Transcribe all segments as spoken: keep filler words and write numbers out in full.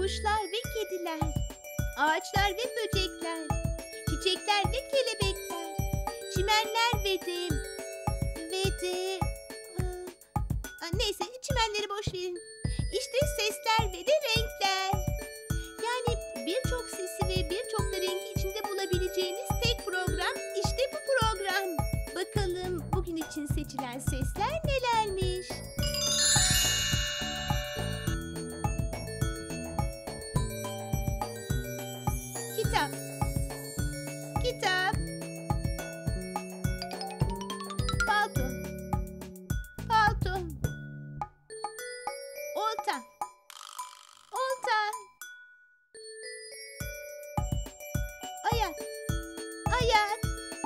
kuşlar ve kediler, ağaçlar ve böcekler, çiçekler ve kelebekler, çimenler ve de ve de aa, neyse çimenleri boş verin. İşte sesler ve de renkler. Yani birçok sesi ve birçok da rengi içinde bulabileceğiniz tek program işte bu program. Bakalım bugün için seçilen sesler nelermiş? Kitap. Kitap. Palto. Palto. Olta. Olta. Ayak. Ayak.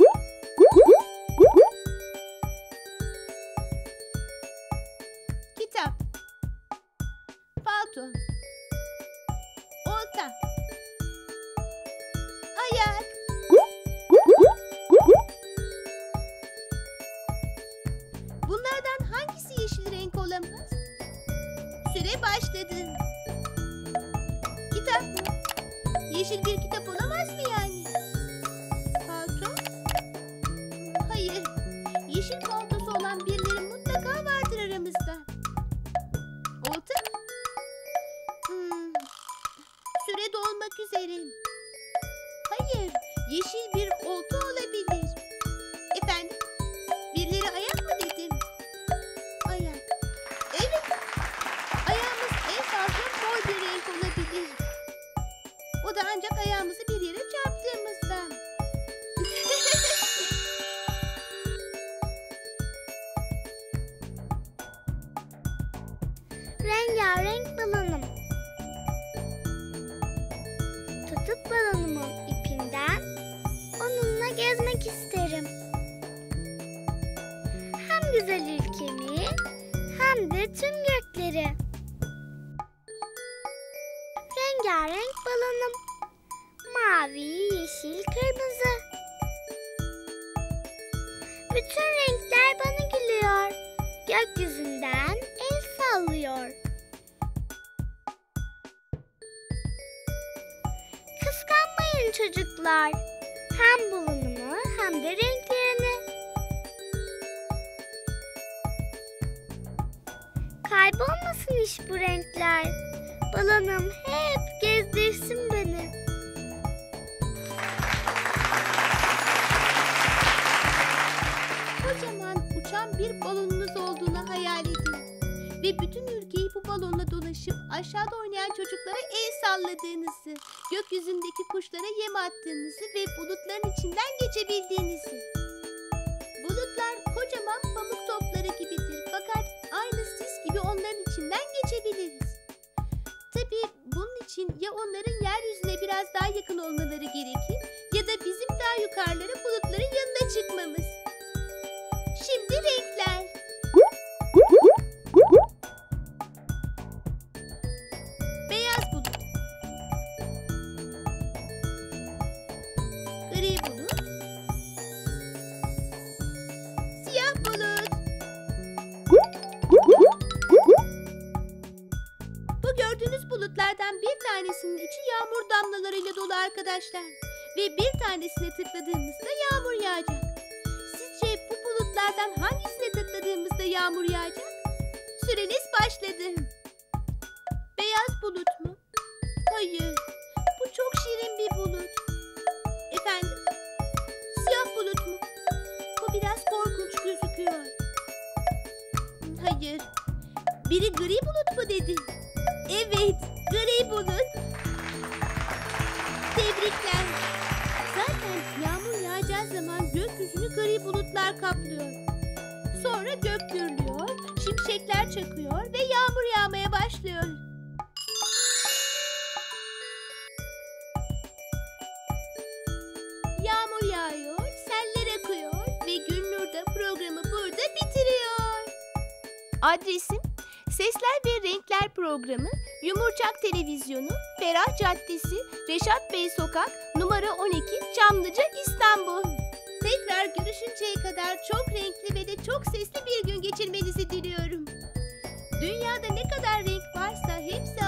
Kitap. Palto. Olta. Ayak. Bunlardan hangisi yeşil renk olamaz? Süre başladı. Kitap mı? Yeşil bir kitap olamaz mı yani? Palto? Hayır. Yeşil paltosu olan birileri mutlaka vardır aramızda. Olta? Hmm. Süre dolmak üzere. Hayır. Yeşil bir olta olabilir. Efendim? Birileri ayak mı dedim? Ayak. Evet. Ayağımız en fazla mor bir renk olabilir. O da ancak ayağımızı bir yere çarptığımızda. Rengarenk balonum. Tutup balonumun ipinden onunla gezmek isterim. Hem güzel ülkemi hem de tüm gökleri. Rengarenk balonum. Mavi, yeşil, kırmızı. Bütün renkler bana gülüyor. Gökyüzünden el sallıyor. Kıskanmayın çocuklar. Hem balonumu hem de renklerini. Kaybolmasın hiç bu renkler. Balonum hep gezdirsin beni. Kocaman uçan bir balonunuz olduğunu hayal edin. Ve bütün ülkeyi bu balonla dolaşıp aşağıda oynayan çocuklara el salladığınızı, gökyüzündeki kuşlara yem attığınızı ve bulutların içinden geçebildiğinizi. Bulutlar kocaman pamuk topları gibidir fakat aynı sis gibi onların içinden geçebiliriz. Tabii bunun için ya onların yeryüzüne biraz daha yakın olmaları gerekir ya da bizim daha yukarılara bulutların yanına çıkmamız. Şimdi renkler. Beyaz bulut. Gri bulut. Siyah bulut. Bu gördüğünüz bulutlardan bir tanesinin içi yağmur damlalarıyla dolu arkadaşlar. Ve bir tanesine tıkladığımızda yağmur yağacak. Sizce bu bulutlardan hangisine tıkladığımızda yağmur yağacak? Süreniz başladı. Beyaz bulut mu? Hayır. Bu çok şirin bir bulut. Efendim? Siyah bulut mu? Bu biraz korkunç gözüküyor. Hayır. Biri gri bulut mu dedi? Evet, gri bulut. Tebrikler. Zaten yağmur yağacağı zaman gökyüzünü gri bulutlar kaplıyor. Sonra gök gürlüyor, şimşekler çakıyor ve yağmur yağmaya başlıyor. Yağmur yağıyor, seller akıyor ve Gülnur da programı burada bitiriyor. Adresim Sesler ve Renkler Programı, Yumurcak Televizyonu, Ferah Caddesi, Reşat Bey Sokak, numara on iki, Çamlıca, İstanbul. Tekrar görüşünceye kadar çok renkli ve de çok sesli bir gün geçirmenizi diliyorum. Dünyada ne kadar renk varsa hepsi